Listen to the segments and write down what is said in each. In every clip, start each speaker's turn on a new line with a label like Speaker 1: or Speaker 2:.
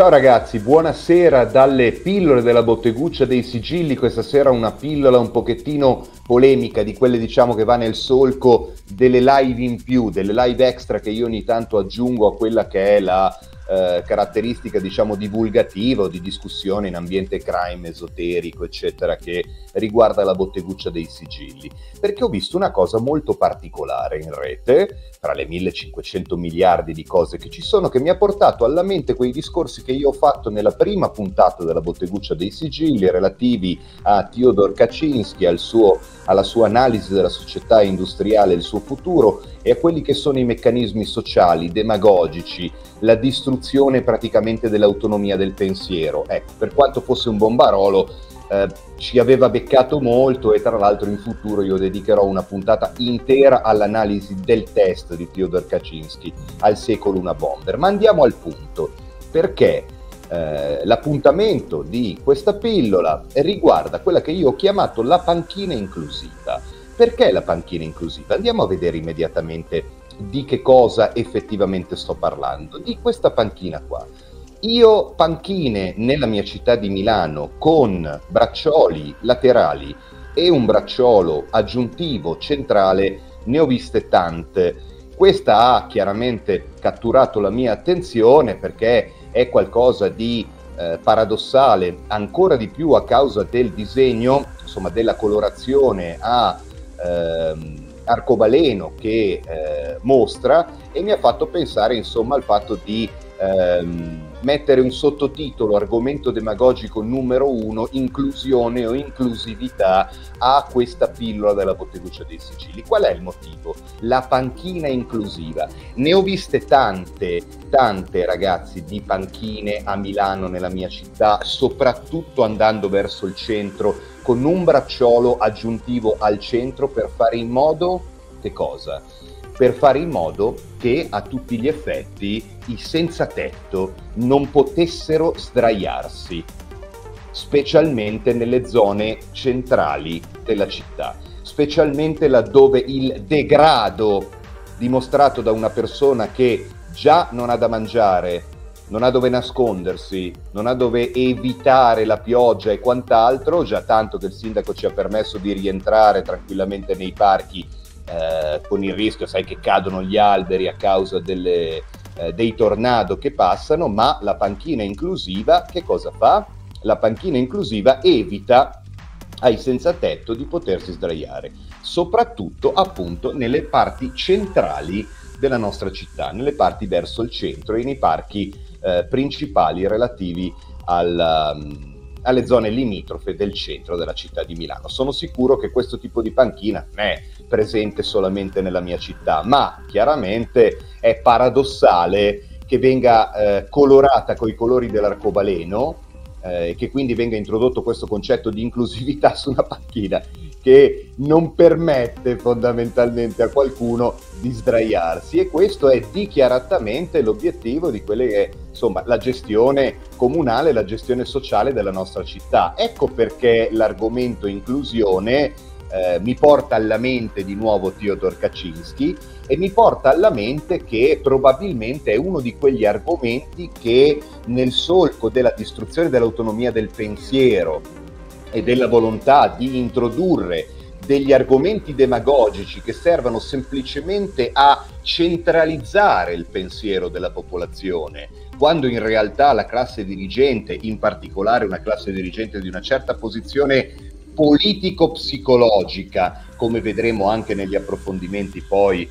Speaker 1: Ciao ragazzi, buonasera dalle pillole della botteguccia dei sigilli. Questa sera una pillola un pochettino polemica, di quelle diciamo che va nel solco delle live in più, delle live extra che io ogni tanto aggiungo a quella che è la caratteristica diciamo divulgativa o di discussione in ambiente crime, esoterico eccetera, che riguarda la botteguccia dei sigilli, perché ho visto una cosa molto particolare in rete tra le 1500 miliardi di cose che ci sono, che mi ha portato alla mente quei discorsi che io ho fatto nella prima puntata della botteguccia dei sigilli relativi a Theodor Kaczynski, alla sua analisi della società industriale e il suo futuro, e a quelli che sono i meccanismi sociali, demagogici, la distruzione praticamente dell'autonomia del pensiero. Ecco, per quanto fosse un bombarolo, ci aveva beccato molto, e tra l'altro in futuro io dedicherò una puntata intera all'analisi del test di Theodor Kaczynski, Al secolo una bomber. Ma andiamo al punto, perché l'appuntamento di questa pillola riguarda quella che io ho chiamato la panchina inclusiva. Perché la panchina inclusiva? Andiamo a vedere immediatamente di che cosa effettivamente sto parlando. Di questa panchina qua. Io panchine nella mia città di Milano con braccioli laterali e un bracciolo aggiuntivo centrale ne ho viste tante. Questa ha chiaramente catturato la mia attenzione perché è qualcosa di paradossale, ancora di più a causa del disegno, insomma della colorazione a arcobaleno che mostra, e mi ha fatto pensare insomma al fatto di mettere un sottotitolo, argomento demagogico numero 1, inclusione o inclusività, a questa pillola della botteguccia dei sigilli. Qual è il motivo? La panchina inclusiva. Ne ho viste tante ragazzi di panchine a Milano, nella mia città, soprattutto andando verso il centro, con un bracciolo aggiuntivo al centro per fare in modo, che cosa? Per fare in modo che a tutti gli effetti i senza tetto non potessero sdraiarsi, specialmente nelle zone centrali della città, specialmente laddove il degrado dimostrato da una persona che già non ha da mangiare, non ha dove nascondersi, non ha dove evitare la pioggia e quant'altro, già tanto che il sindaco ci ha permesso di rientrare tranquillamente nei parchi, con il rischio, sai, che cadono gli alberi a causa dei tornado che passano. Ma la panchina inclusiva che cosa fa? La panchina inclusiva evita ai senza tetto di potersi sdraiare, soprattutto appunto nelle parti centrali della nostra città, nelle parti verso il centro e nei parchi principali relativi alle zone limitrofe del centro della città di Milano. Sono sicuro che questo tipo di panchina non è presente solamente nella mia città, ma chiaramente è paradossale che venga colorata coi colori dell'arcobaleno, che quindi venga introdotto questo concetto di inclusività su una panchina che non permette fondamentalmente a qualcuno di sdraiarsi, e questo è dichiaratamente l'obiettivo di quelle che insomma la gestione comunale, la gestione sociale della nostra città. Ecco perché l'argomento inclusione mi porta alla mente di nuovo Theodor Kaczynski, e mi porta alla mente che probabilmente è uno di quegli argomenti che nel solco della distruzione dell'autonomia del pensiero e della volontà di introdurre degli argomenti demagogici che servano semplicemente a centralizzare il pensiero della popolazione, quando in realtà la classe dirigente, in particolare una classe dirigente di una certa posizione politico-psicologica, come vedremo anche negli approfondimenti poi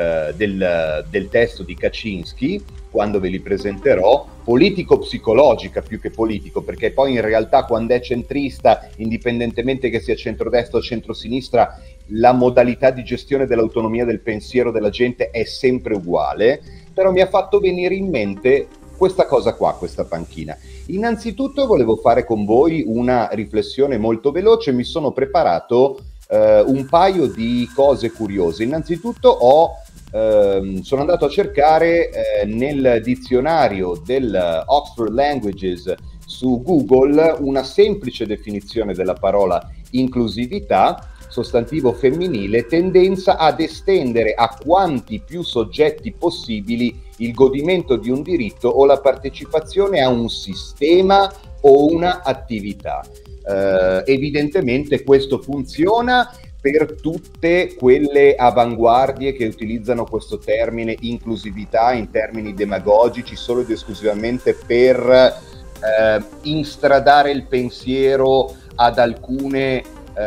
Speaker 1: del testo di Kaczynski, quando ve li presenterò, politico-psicologica più che politico, perché poi in realtà quando è centrista, indipendentemente che sia centrodestra o centrosinistra, la modalità di gestione dell'autonomia del pensiero della gente è sempre uguale. Però mi ha fatto venire in mente questa cosa qua, questa panchina. Innanzitutto volevo fare con voi una riflessione molto veloce, mi sono preparato un paio di cose curiose. Innanzitutto sono andato a cercare nel dizionario del Oxford Languages su Google una semplice definizione della parola inclusività, sostantivo femminile, tendenza ad estendere a quanti più soggetti possibili il godimento di un diritto o la partecipazione a un sistema o una attività. Evidentemente questo funziona per tutte quelle avanguardie che utilizzano questo termine inclusività in termini demagogici solo ed esclusivamente per instradare il pensiero ad alcune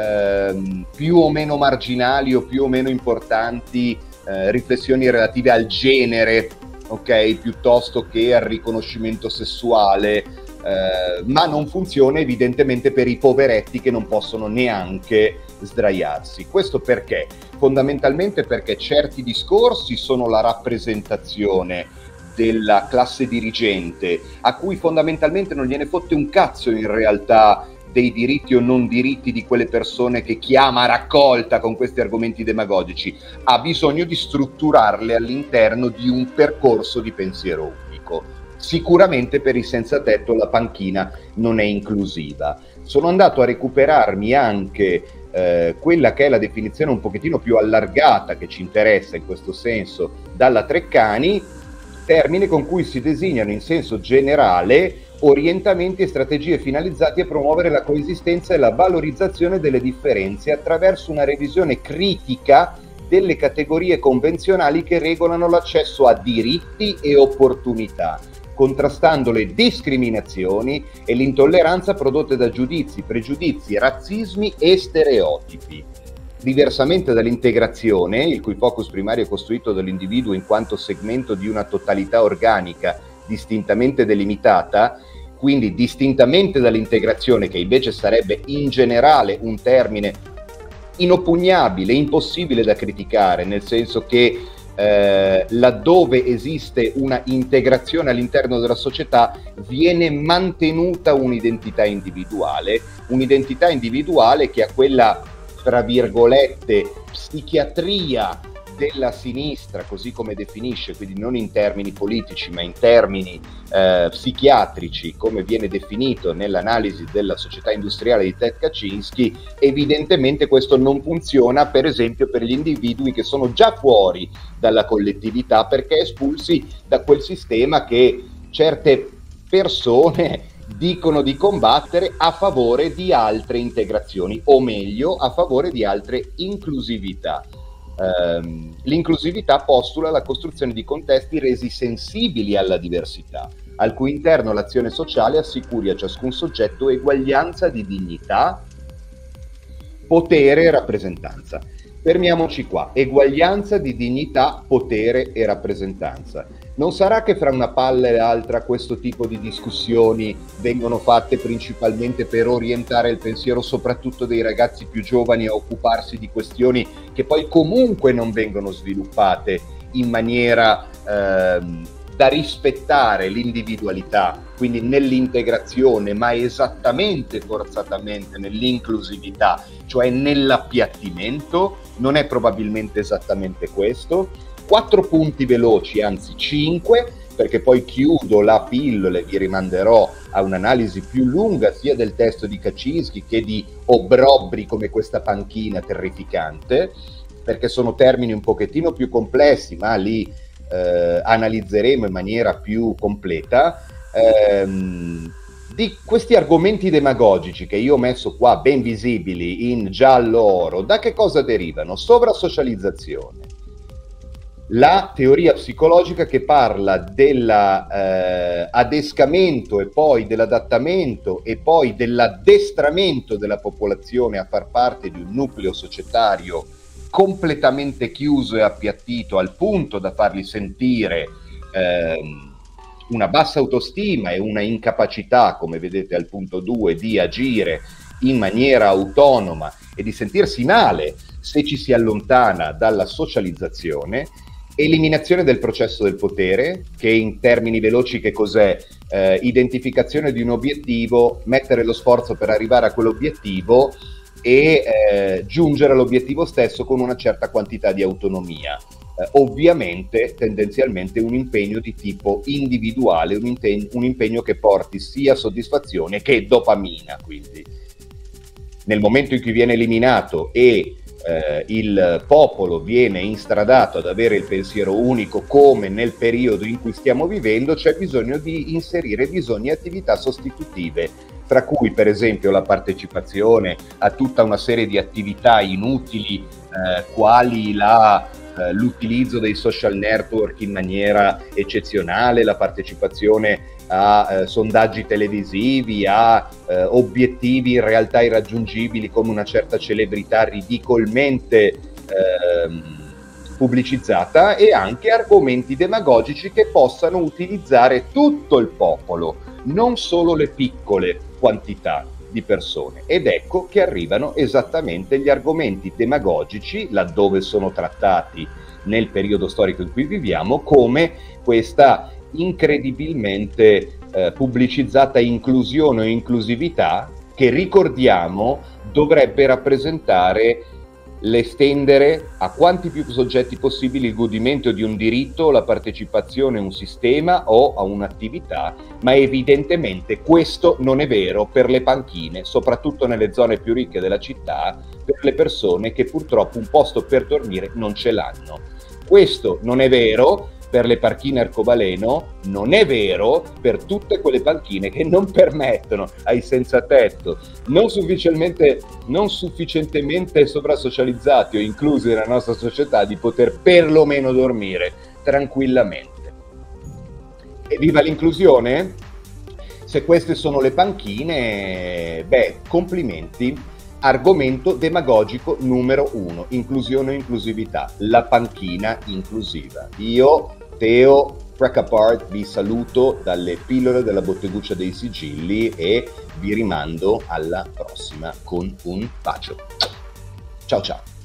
Speaker 1: più o meno marginali o più o meno importanti riflessioni relative al genere, ok, piuttosto che al riconoscimento sessuale, ma non funziona evidentemente per i poveretti che non possono neanche sdraiarsi. Questo perché? Fondamentalmente perché certi discorsi sono la rappresentazione della classe dirigente, a cui fondamentalmente non gliene fotte un cazzo in realtà dei diritti o non diritti di quelle persone che chiama a raccolta con questi argomenti demagogici, ha bisogno di strutturarle all'interno di un percorso di pensiero unico. Sicuramente per i senza tetto la panchina non è inclusiva. Sono andato a recuperarmi anche quella che è la definizione un pochettino più allargata che ci interessa in questo senso dalla Treccani, termine con cui si designano in senso generale orientamenti e strategie finalizzati a promuovere la coesistenza e la valorizzazione delle differenze attraverso una revisione critica delle categorie convenzionali che regolano l'accesso a diritti e opportunità, contrastando le discriminazioni e l'intolleranza prodotte da giudizi, pregiudizi, razzismi e stereotipi. Diversamente dall'integrazione, il cui focus primario è costruito dall'individuo in quanto segmento di una totalità organica distintamente delimitata, quindi distintamente dall'integrazione, che invece sarebbe in generale un termine inoppugnabile, impossibile da criticare, nel senso che laddove esiste una integrazione all'interno della società viene mantenuta un'identità individuale che ha quella, tra virgolette, psichiatria della sinistra, così come definisce, quindi non in termini politici ma in termini psichiatrici, come viene definito nell'analisi della società industriale di Ted Kaczynski. Evidentemente questo non funziona, per esempio, per gli individui che sono già fuori dalla collettività, perché espulsi da quel sistema che certe persone dicono di combattere a favore di altre integrazioni, o meglio, a favore di altre inclusività. L'inclusività postula la costruzione di contesti resi sensibili alla diversità, al cui interno l'azione sociale assicuri a ciascun soggetto eguaglianza di dignità, potere e rappresentanza. Fermiamoci qua: eguaglianza di dignità, potere e rappresentanza. Non sarà che fra una palla e l'altra questo tipo di discussioni vengono fatte principalmente per orientare il pensiero soprattutto dei ragazzi più giovani a occuparsi di questioni che poi comunque non vengono sviluppate in maniera da rispettare l'individualità, quindi nell'integrazione, ma esattamente forzatamente nell'inclusività, cioè nell'appiattimento? Non è probabilmente esattamente questo. 4 punti veloci, anzi 5, perché poi chiudo la pillola e vi rimanderò a un'analisi più lunga sia del testo di Kaczynski che di obbrobri come questa panchina terrificante, perché sono termini un pochettino più complessi, ma li analizzeremo in maniera più completa. Di questi argomenti demagogici che io ho messo qua ben visibili in giallo oro, da che cosa derivano? Sovrasocializzazione, la teoria psicologica che parla dell'adescamento e poi dell'adattamento e poi dell'addestramento della popolazione a far parte di un nucleo societario completamente chiuso e appiattito al punto da farli sentire una bassa autostima e una incapacità, come vedete al punto 2, di agire in maniera autonoma e di sentirsi male se ci si allontana dalla socializzazione. Eliminazione del processo del potere, che in termini veloci che cos'è? Identificazione di un obiettivo, mettere lo sforzo per arrivare a quell'obiettivo e giungere all'obiettivo stesso con una certa quantità di autonomia. Ovviamente, tendenzialmente un impegno di tipo individuale, un impegno che porti sia soddisfazione che dopamina, quindi. Nel momento in cui viene eliminato e il popolo viene instradato ad avere il pensiero unico, come nel periodo in cui stiamo vivendo, c'è bisogno di inserire bisogni e attività sostitutive, tra cui per esempio la partecipazione a tutta una serie di attività inutili, quali l'utilizzo dei social network in maniera eccezionale, la partecipazione a sondaggi televisivi, a obiettivi in realtà irraggiungibili come una certa celebrità ridicolmente pubblicizzata, e anche argomenti demagogici che possano utilizzare tutto il popolo, non solo le piccole quantità di persone. Ed ecco che arrivano esattamente gli argomenti demagogici, laddove sono trattati nel periodo storico in cui viviamo, come questa incredibilmente pubblicizzata inclusione o inclusività, che, ricordiamo, dovrebbe rappresentare l'estendere a quanti più soggetti possibili il godimento di un diritto, la partecipazione a un sistema o a un'attività, ma evidentemente questo non è vero per le panchine, soprattutto nelle zone più ricche della città, per le persone che purtroppo un posto per dormire non ce l'hanno. Questo non è vero per le panchine arcobaleno, non è vero per tutte quelle panchine che non permettono ai senza tetto, non sufficientemente sovrasocializzati o inclusi nella nostra società, di poter perlomeno dormire tranquillamente. E viva l'inclusione? Se queste sono le panchine, complimenti. Argomento demagogico numero 1, inclusione e inclusività, la panchina inclusiva. Io, Teo Crack Apart, vi saluto dalle pillole della botteguccia dei sigilli e vi rimando alla prossima con un bacio. Ciao ciao.